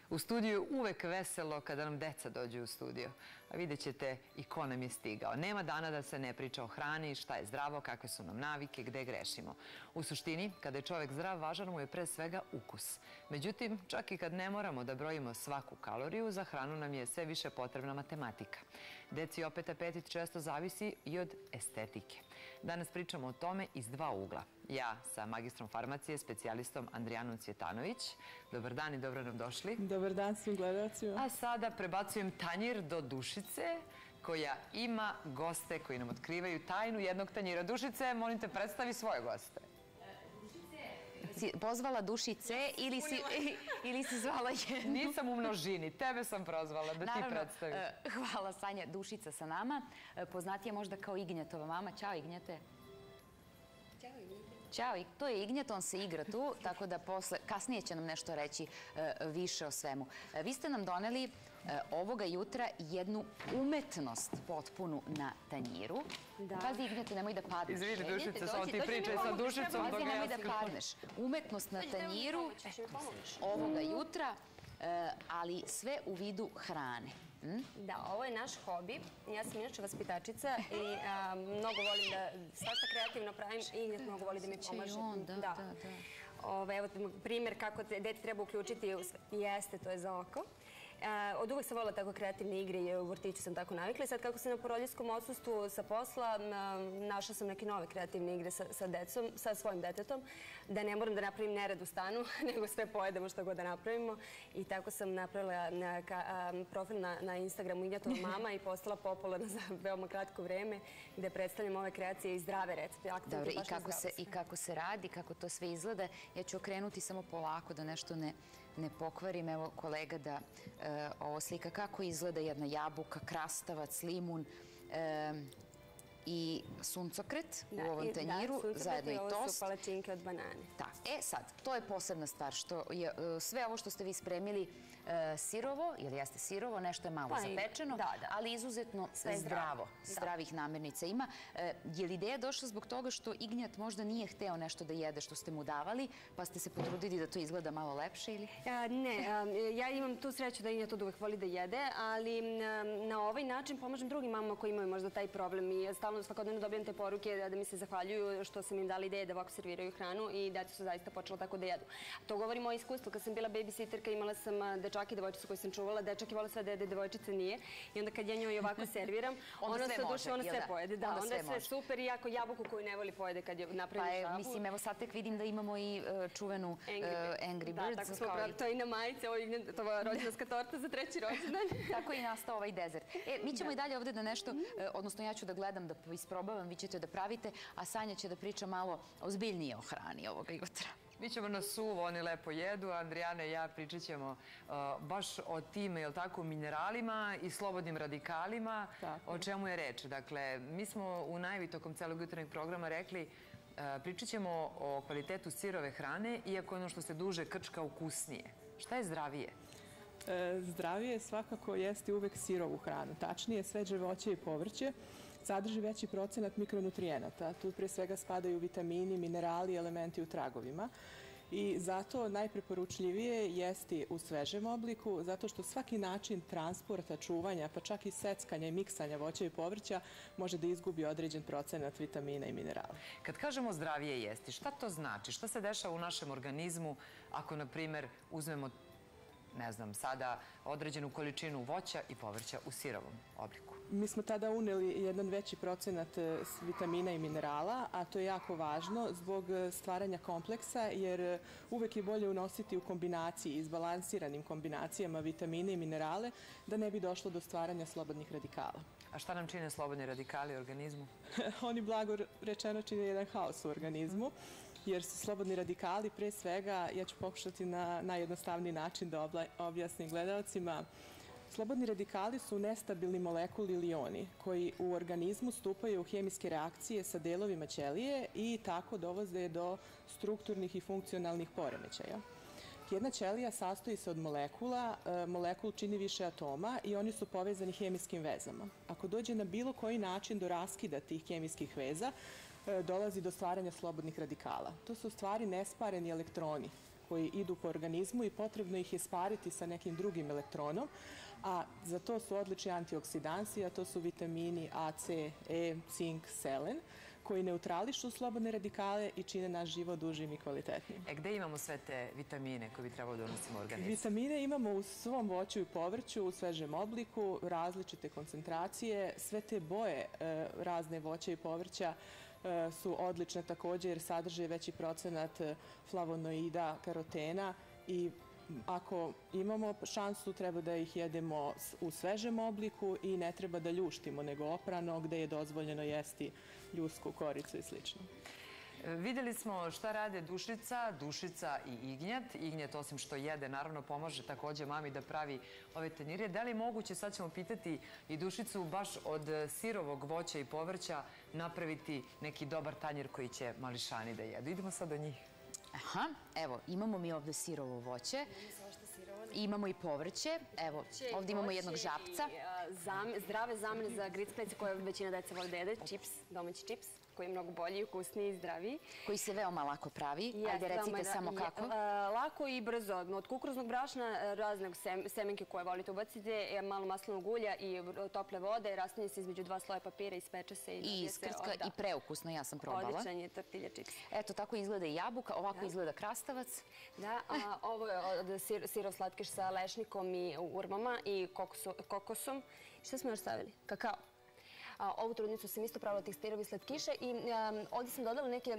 U studiju je uvek veselo kada nam deca dođu u studio. A vidjet ćete i ko nam je stigao. Nema dana da se ne priča o hrani, šta je zdravo, kakve su nam navike, gde grešimo. U suštini, kada je čovek zdrav, važan mu je pre svega ukus. Međutim, čak i kad ne moramo da brojimo svaku kaloriju, za hranu nam je sve više potrebna matematika. Deci opet apetit često zavisi i od estetike. Danas pričamo o tome iz dva ugla. Ja sa magistrom farmacije, specijalistom Andrijanom Cvjetanović. Dobar dan i dobro nam došli. Dobar dan svim gledalcima. A sada prebacujem tanjir do Dušice, koja ima goste koji nam otkrivaju tajnu jednog tanjira. Dušice, molim te, predstavi svoje goste. Si pozvala Dušice ili si zvala jednu? Nisam u množini, tebe sam prozvala da ti predstaviš. Naravno, hvala Sanja, Dušica sa nama. Poznatija možda kao Ignjetova mama. Ćao Ignjete. Ćao Ignjete. Ćao, to je Ignjet, on se igra tu, tako da kasnije će nam nešto reći više o svemu. Vi ste nam doneli ovoga jutra jednu umetnost potpunu na tanjiru. Pazi Ignjete, nemoj da padneš. Izvini Dušice, samo ti pričaj sa Dušicom. Pazi, nemoj da padneš. Umetnost na tanjiru ovoga jutra, ali sve u vidu hrane. Da, ovo je naš hobi. Ja sam inače vaspitačica i mnogo volim da svašta kreativno pravim i mnogo volim da mi pomaže. Evo primjer kako dete treba uključiti. Jeste, to je za oko. Od uvek sam volila tako kreativne igre i u vrtiću sam tako navikla. Sad kako sam na porodiljskom odsustvu sa posla, našla sam neke nove kreativne igre sa decom, sa svojim detetom, da ne moram da napravim nered u stanu, nego sve pojedemo što god da napravimo. I tako sam napravila profil na Instagramu Ignjetova mama i postala popularna za veoma kratko vreme, gde predstavljam ove kreacije i zdrave recepte. Dobro, i kako se radi, kako to sve izgleda. Ja ću okrenuti samo polako da nešto ne pokvarim. Evo kolega da ovo slika kako izgleda jedna jabuka, krastavac, limun i suncokret u ovom tanjiru, zajedno i tost. Ovo su palačinke od banane. Sad, to je posebna stvar, što je sve ovo što ste vi spremili sirovo, ili jeste sirovo, nešto je malo zapečeno, ali izuzetno zdravo, zdravih namirnica ima. Je li ideja došla zbog toga što Ignjat možda nije hteo nešto da jede što ste mu davali, pa ste se potrudili da to izgleda malo lepše ili? Ne, ja imam tu sreću da Ignjat od uvek voli da jede, ali na ovaj način pomažem drugim mamama koji imaju možda taj problem i stalno svakodnevno dobijam te poruke da mi se zahvaljuju što sam im dala ideje da ovako serviraju hranu i deca su zaista počela tako da jedu. To govorim o iskustvu. Kad sam bila babysitterka imala sam dečake i devojčicu koju sam čuvala. Dečak je volao sve da jede, devojčica nije. I onda kad ja njoj ovako serviram, ona se duše, ona sve pojede. Da, onda je sve super i ako jabuku koju ne voli pojede kad je napravi šabu. Mislim, evo sad tek vidim da imamo i čuvenu Angry Birds. Da, tako smo pravili. To je i na majice, ovo je rođendanska torta za 3. rođendan. Tako je i nastao ovaj dezert. Mi ćemo i dalje ovde da nešto, odnosno ja ću da gledam, da isprobavam, vi ćete da pravite, a Sanja će da priča malo ozbiljnije o hrani ovoga jutra. Mi ćemo na suvo, oni lepo jedu, Andrijana i ja pričat ćemo baš o tim, jel tako, mineralima i slobodnim radikalima, o čemu je reč. Dakle, mi smo u najavi tokom celog jutarnjeg programa rekli pričat ćemo o kvalitetu sirove hrane, iako ono što se duže krčka ukusnije. Šta je zdravije? Zdravije svakako jeste uvek sirovu hranu. Tačnije, sveže voće i povrće sadrži veći procenat mikronutrijenata. Tu pre svega spadaju vitamini, minerali i elementi u tragovima. I zato najpreporučljivije jeste u svežem obliku, zato što svaki način transporta, čuvanja, pa čak i seckanja i miksanja voća i povrća može da izgubi određen procenat vitamina i minerala. Kad kažemo zdravije jesti, šta to znači? Šta se dešava u našem organizmu ako, na primer, uzmemo, ne znam, sada određenu količinu voća i povrća u sirovom obliku? Mi smo tada uneli jedan veći procenat vitamina i minerala, a to je jako važno zbog stvaranja kompleksa, jer uvek je bolje unositi u kombinaciji, izbalansiranim kombinacijama vitamine i minerale, da ne bi došlo do stvaranja slobodnih radikala. A šta nam čine slobodni radikali u organizmu? Oni, blago rečeno, čine jedan haos u organizmu, jer su slobodni radikali, pre svega, ja ću pokušati na najjednostavniji način da objasnim gledalcima. Slobodni radikali su nestabilni molekuli ili ioni koji u organizmu stupaju u hemijske reakcije sa delovima ćelije i tako dovode do strukturnih i funkcionalnih poremećaja. Jedna ćelija sastoji se od molekula, molekul čini više atoma i oni su povezani hemijskim vezama. Ako dođe na bilo koji način do raskida tih hemijskih veza, dolazi do stvaranja slobodnih radikala. To su u stvari nespareni elektroni koji idu po organizmu i potrebno ih je spariti sa nekim drugim elektronom, a za to su odlični antioksidansi, a to su vitamini A, C, E, cink, selen, koji neutrališu slobodne radikale i čine naš život dužim i kvalitetnim. Gde imamo sve te vitamine koje bi trebalo da unosimo u organizam? Vitamine imamo u svom voću i povrću, u svežem obliku, različite koncentracije. Sve te boje razne voća i povrća su odlične također jer sadrže veći procenat flavonoida, karotena i ako imamo šansu, treba da ih jedemo u svežem obliku i ne treba da ljuštimo, nego oprano, gde je dozvoljeno jesti ljusku koricu i sl. Videli smo šta rade dušica i ignjat. Ignjat, osim što jede, naravno pomaže također mami da pravi ove tanjire. Da li je moguće, sad ćemo pitati i dušicu, baš od sirovog voća i povrća napraviti neki dobar tanjir koji će mališani da jedu? Idemo sad do njih. Aha, evo, imamo mi ovde sirovo voće. Imamo i povrće. Evo, ovde imamo jednog žabca. Zdrave zamene za grickalice koje većina deca voli da jede. Čips, domaći čips, koji je mnogo bolji, ukusniji i zdraviji. Koji se veoma lako pravi. Ajde, recite samo kako. Lako i brzo. Od kukuruznog brašna, razne semenke koje volite ubacite, malo maslinovog ulja i tople vode, rastavlja se između 2 sloja papira, ispeče se i iskrska i preukusno, ja sam probala. Odličan je tortilja čips. Eto, tako izgleda i jabuka, ovako izgleda krastavac. Da, ovo je od sirov slatkiš sa lešnikom i urmama i kokosom. Šta smo još stavili? Kakao. Ovu trudnicu sam isto pravila tekstirovi slatkiše i ovdje sam dodala neke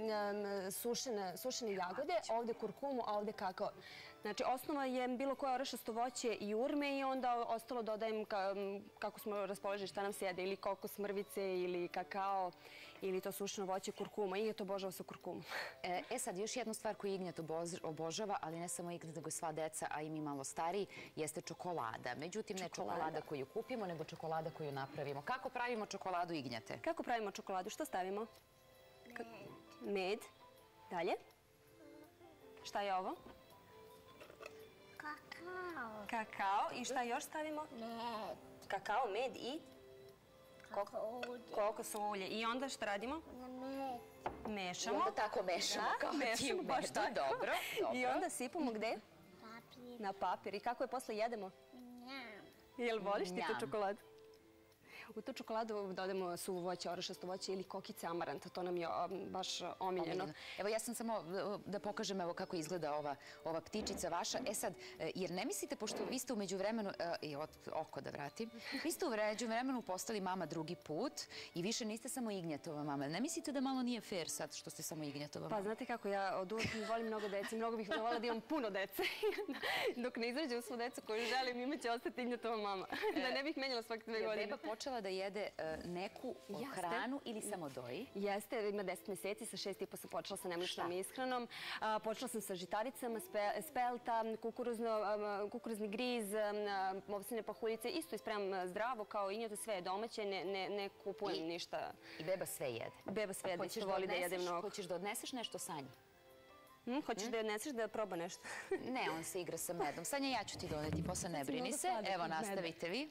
sušene jagode, ovdje kurkumu, a ovdje kakao. Znači, osnova je bilo koje orešasto voće i urme i onda ostalo dodajem kako smo raspoložili šta nam se jede, ili kokos, mrvice, ili kakao, ili to sušeno voće, kurkuma. Ignjat obožava sa kurkumom. Sad, još jednu stvar koju Ignjat obožava, ali ne samo Ignjat, nego sva deca, a i mi malo stariji, jeste čokolada. Međutim, ne čokolada koju kupimo, nego čokolada koju napravimo. Kako pravimo čokoladu, Ignjate? Kako pravimo čokoladu? Što stavimo? Med. Dalje? Šta je ovo? Kakao. Kakao. I šta još stavimo? Med. Kakao, med i? Kokosovo ulje. I onda šta radimo? Med. Mešamo. I onda tako mešamo kao ti u medu. Dobro. I onda sipamo gde? Papir. Na papir. I kako je posle jedemo? Njam. Jel voliš ti tu čokoladu? U tu čokoladu dodamo suvo voće, orešasto voće ili kokice amaranta. To nam je baš omiljeno. Evo, ja sam samo da pokažem kako izgleda ova ptičica vaša. Sad, jer ne mislite, pošto vi ste umeđu vremenu, oko da vratim, vi ste umeđu vremenu postali mama drugi put i više niste samo Ignjatova mama. Ne mislite da malo nije fair sad što ste samo Ignjatova mama? Pa znate kako, ja od uvijek volim mnogo dece. Mnogo bih voljela da imam puno dece. Dok ne izrađem svu decu koju želim, ima će ostati Ignjatova mama. Da ne bih menjala svake 2 godine. Je beba počela da jede neku hranu ili samo doji? Jeste, ima 10 meseci, sa 6,5 sam počela sa nemličnom ishranom. Počela sam sa žitaricama, spelta, kukuruzni griz, ovsine pahuljice. Isto ispremam zdravo, kao Ignjata, sve je domaće, ne kupujem ništa. I beba sve jede? Beba sve jede, isto voli da jede mnogo. Hoćeš da odneseš nešto Sanji? Hoćeš da odneseš da proba nešto? Ne, on se igra sa medom. Sanja, ja ću ti doneti, posle ne brini se. Evo, nastavite vi.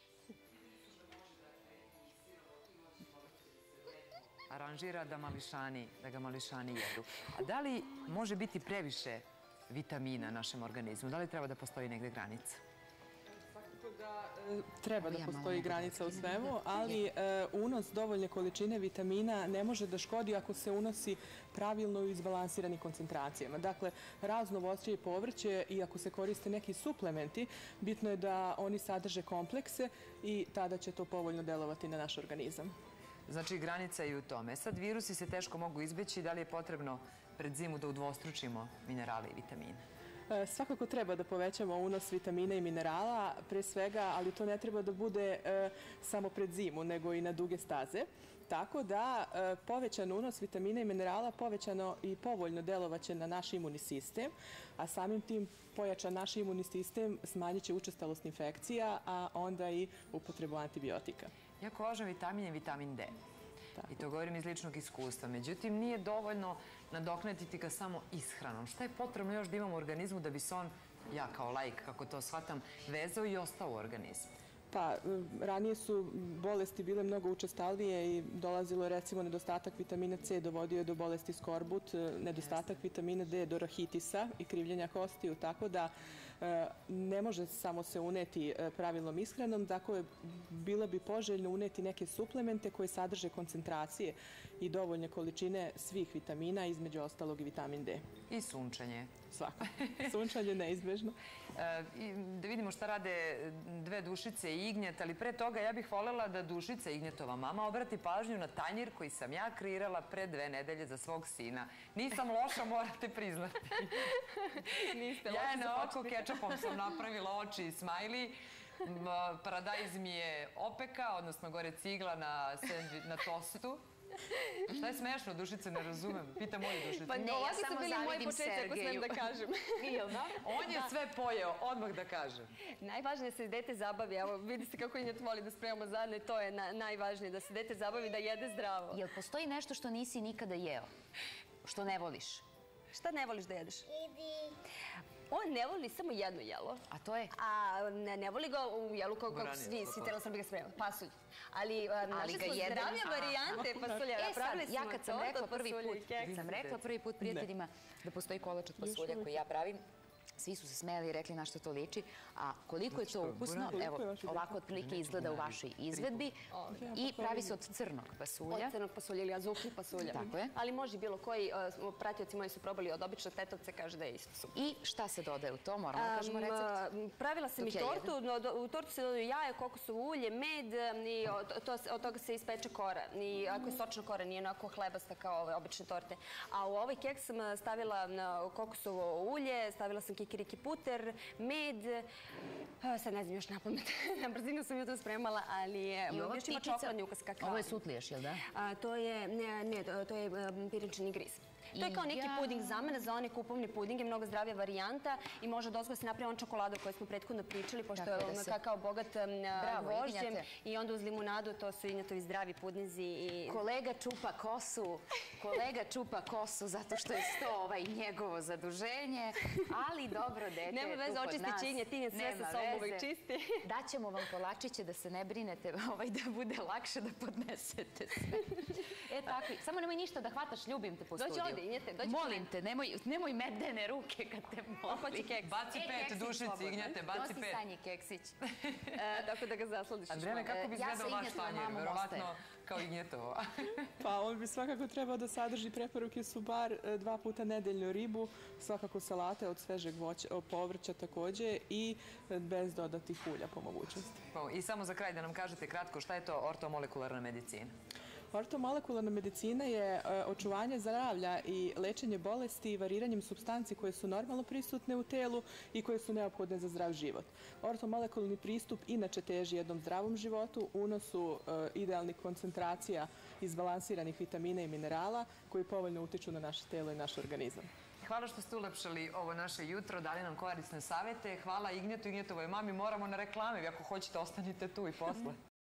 Aranžira da ga mališani jedu. A da li može biti previše vitamina našem organizmu? Da li treba da postoji negde granica? Svakako da treba da postoji granica u svemu, ali unos dovoljne količine vitamina ne može da škodi ako se unosi pravilno u izbalansiranim koncentracijama. Dakle, razno voće i povrće i ako se koriste neki suplementi, bitno je da oni sadrže komplekse i tada će to povoljno delovati na naš organizam. Znači, granica je i u tome. Sad, virusi se teško mogu izbeći. Da li je potrebno pred zimu da udvostručimo minerale i vitamine? Svakako treba da povećamo unos vitamina i minerala, pre svega, ali to ne treba da bude samo pred zimu, nego i na duge staze. Tako da povećan unos vitamina i minerala povećano i povoljno delovaće na naš imunni sistem, a samim tim pojačan naš imunni sistem smanjit će učestalost infekcija, a onda i upotrebu antibiotika. Jako važan vitamin je vitamin D. I to govorim iz ličnog iskustva. Međutim, nije dovoljno nadoknaditi ga samo ishranom. Šta je potrebno još da imamo u organizmu da bi se on, ja kao laik, kako to shvatam, vezao i ostao u organizmu? Pa, ranije su bolesti bile mnogo učestalije i dolazilo je recimo nedostatak vitamina C, dovodio je do bolesti skorbut, nedostatak vitamina D do rahitisa i krivljenja kostiju, tako da ne može samo se uneti pravilnom ishranom, tako je bilo bi poželjno uneti neke suplemente koje sadrže koncentracije i dovoljne količine svih vitamina, između ostalog i vitamin D. I sunčanje. Svako. Sunčanje je neizbežno. Da vidimo šta rade dve Dušice i Ignjet, ali pre toga ja bih voljela da Dušica, Ignjetova mama, obrati pažnju na tanjir koji sam ja kreirala pre 2 nedelje za svog sina. Nisam loša, morate priznati. Ja je na oko kečapom sam napravila oči i smajli. Paradajz mi je opeka, odnosno gore cigla na tostu. Šta je smešno, Dušice, ne razumem. Pitam moju Dušicu. Pa ne, ja samo zavidim Sergeju. Da kažem. On je sve pojeo, odmah da kažem. Najvažnije je da se dete zabavi. Evo, vidi se kako Ignjet voli da spremamo zajedno i to je najvažnije, da se dete zabavi, da jede zdravo. Jel postoji nešto što nisi nikada jeo? Što ne voliš? Šta ne voliš da jedeš? Idi. On ne voli samo jedno jelo. A to je? A ne voli ga u jelu kako svi, trebala sam bi ga spremala. Pasulj. Ali našli smo zdravije varijante pasulja. E sad, ja kad sam rekla prvi put prijateljima da postoji kolač od pasulja koji ja pravim, svi su se smijali i rekli na što to liči, a koliko je to ukusno, evo, ovako otprilike izgleda u vašoj izvedbi i pravi se od crnog pasulja. Od crnog pasulja ili azufni pasulja. Tako je. Ali može bilo koji, pratioci moji su probali od običnog tetovce, kaže da je isto super. I šta se dodaje u to? Moramo da kažemo recept. Pravila sam i tortu. U tortu se dodaju jaje, kokosovo ulje, med i od toga se ispeče kora. I ako je sočna kora, nije onako hlebasta kao ove obične torte. A u ovaj keks sam stavila kokosovo ulje, stavila sam kikiriki puter, med, sad ne znam još na pamet, na brzinu sam jutro spremala, ali još ima čokoladni ukus kakao. Ovo je sutliješ, jel da? To je pirinčani griz. To je kao neki puding za mene, za one kupovne pudinge, mnogo zdravija varijanta i može da se napravi on čokoladu o kojoj smo prethodno pričali, pošto je kakao bogat gvožđem i onda uz limunadu, to su Ignjetovi zdravi pudinzi. Kolega čupa kosu zato što je to njegovo zaduženje, ali dobro, dete je tu kod nas. Nema veze, očisti će Ignjet, Ignjet sve sa sobom uvijek čisti. Daćemo vam kolačiće da se ne brinete, da bude lakše da podnesete sve. E tako, samo nemoj ništa da hvataš, ljubim te po studiju. Dođi ovdje, Ignjete, dođi. Molim te, nemoj medene ruke kad te molim. Baci 5, Dušici, Ignjete, baci 5. To si Sanji keksić. Tako da ga zasladiš. Andrijane, kako bi izgledao vaš tanjir? Verovatno kao Ignjetovo. Pa on bi svakako trebao da sadrži, preporuke su bar 2 puta nedeljno ribu, svakako salate od svežeg povrća takođe i bez dodatih ulja po mogućnosti. I samo za kraj da nam kažete kratko šta je to ortomolekularna medicina? Ortomolekularna medicina je očuvanje zdravlja i lečenje bolesti i variranjem supstanci koje su normalno prisutne u telu i koje su neophodne za zdrav život. Ortomolekularni pristup inače teži jednom zdravom životu, unosu idealnih koncentracija izbalansiranih vitamina i minerala koji povoljno utiču na naše telo i naš organizam. Hvala što ste ulepšali ovo naše jutro, dali nam korisne savete. Hvala Ignjetu, Ignjetovoj mami. Moramo na reklame, ako hoćete ostanite tu i posle.